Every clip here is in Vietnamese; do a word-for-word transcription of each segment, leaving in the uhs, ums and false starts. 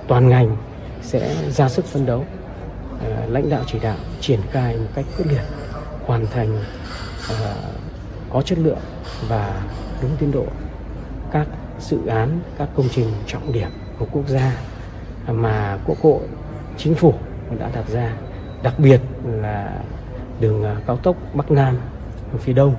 toàn ngành sẽ ra sức phấn đấu, lãnh đạo chỉ đạo triển khai một cách quyết liệt, hoàn thành có chất lượng và đúng tiến độ các dự án, các công trình trọng điểm của quốc gia mà Quốc hội, Chính phủ đã đặt ra, đặc biệt là đường cao tốc Bắc Nam phía Đông,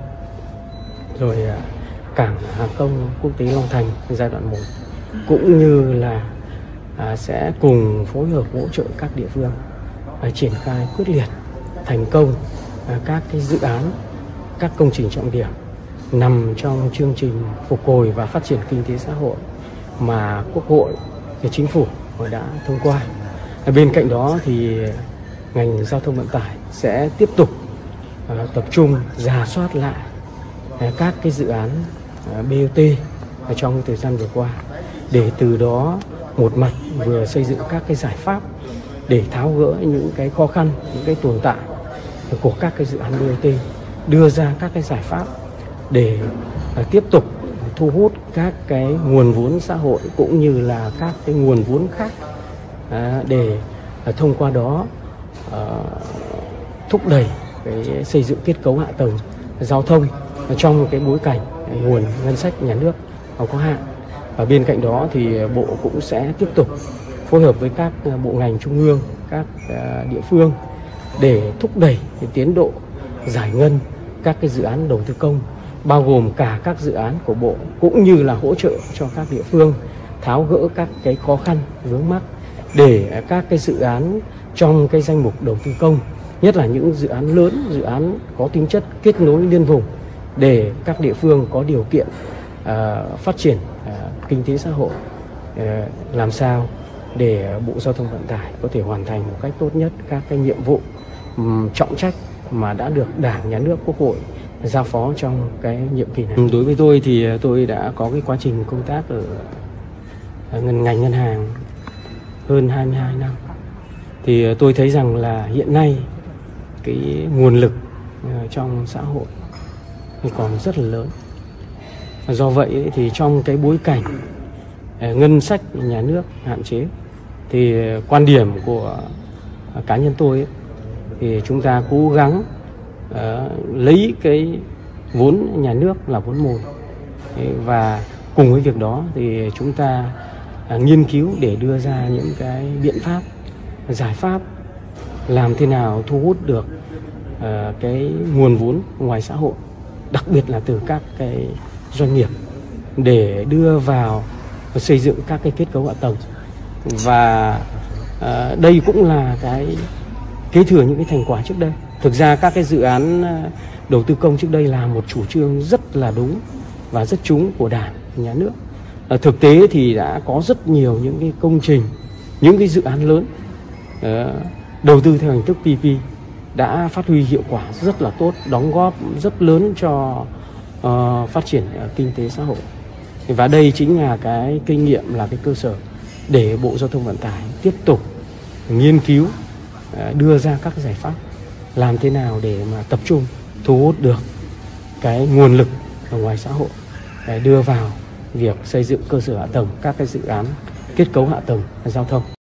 rồi cảng hàng không quốc tế Long Thành giai đoạn một, cũng như là à, sẽ cùng phối hợp hỗ trợ các địa phương à, triển khai quyết liệt thành công à, các cái dự án, các công trình trọng điểm nằm trong chương trình phục hồi và phát triển kinh tế xã hội mà Quốc hội và Chính phủ đã thông qua. Bên cạnh đó thì ngành giao thông vận tải sẽ tiếp tục uh, tập trung rà soát lại uh, các cái dự án uh, bê o tê uh, trong thời gian vừa qua, để từ đó một mặt vừa xây dựng các cái giải pháp để tháo gỡ những cái khó khăn, những cái tồn tại của các cái dự án bê o tê, đưa ra các cái giải pháp để uh, tiếp tục thu hút các cái nguồn vốn xã hội cũng như là các cái nguồn vốn khác uh, để uh, thông qua đó uh, thúc đẩy cái xây dựng kết cấu hạ tầng giao thông trong cái bối cảnh nguồn ngân sách nhà nước có hạn. Và bên cạnh đó thì Bộ cũng sẽ tiếp tục phối hợp với các bộ ngành trung ương, các địa phương để thúc đẩy cái tiến độ giải ngân các cái dự án đầu tư công, bao gồm cả các dự án của Bộ, cũng như là hỗ trợ cho các địa phương tháo gỡ các cái khó khăn vướng mắc để các cái dự án trong cái danh mục đầu tư công, nhất là những dự án lớn, dự án có tính chất kết nối liên vùng, để các địa phương có điều kiện uh, phát triển uh, kinh tế xã hội, uh, làm sao để Bộ Giao thông Vận tải có thể hoàn thành một cách tốt nhất các cái nhiệm vụ um, trọng trách mà đã được Đảng, Nhà nước, Quốc hội giao phó trong cái nhiệm kỳ này. Đối với tôi thì tôi đã có cái quá trình công tác ở, ở ngành ngành ngân hàng hơn hai mươi hai năm. Thì tôi thấy rằng là hiện nay cái nguồn lực trong xã hội còn rất là lớn. Do vậy thì trong cái bối cảnh ngân sách nhà nước hạn chế, thì quan điểm của cá nhân tôi ấy, thì chúng ta cố gắng uh, lấy cái vốn nhà nước là vốn mồi, và cùng với việc đó thì chúng ta uh, nghiên cứu để đưa ra những cái biện pháp, giải pháp làm thế nào thu hút được uh, cái nguồn vốn ngoài xã hội, đặc biệt là từ các cái doanh nghiệp, để đưa vào xây dựng các cái kết cấu hạ tầng. Và uh, đây cũng là cái kế thừa những cái thành quả trước đây. Thực ra các cái dự án đầu tư công trước đây là một chủ trương rất là đúng và rất trúng của Đảng, Nhà nước. Ở thực tế thì đã có rất nhiều những cái công trình, những cái dự án lớn uh, đầu tư theo hình thức pê pê đã phát huy hiệu quả rất là tốt, đóng góp rất lớn cho uh, phát triển uh, kinh tế xã hội. Và đây chính là cái kinh nghiệm, là cái cơ sở để Bộ Giao thông Vận tải tiếp tục nghiên cứu, uh, đưa ra các giải pháp làm thế nào để mà tập trung thu hút được cái nguồn lực ở ngoài xã hội để đưa vào việc xây dựng cơ sở hạ tầng, các cái dự án kết cấu hạ tầng giao thông.